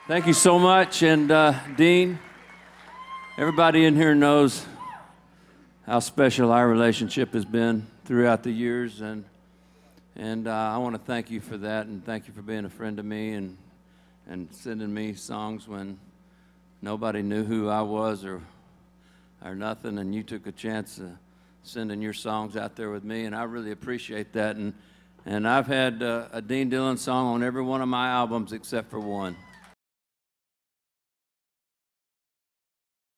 Thank you so much. And Dean, everybody in here knows how special our relationship has been throughout the years, and I want to thank you for that, and thank you for being a friend to me and sending me songs when nobody knew who I was or nothing, and you took a chance of sending your songs out there with me, and I really appreciate that. And I've had a Dean Dillon song on every one of my albums except for one.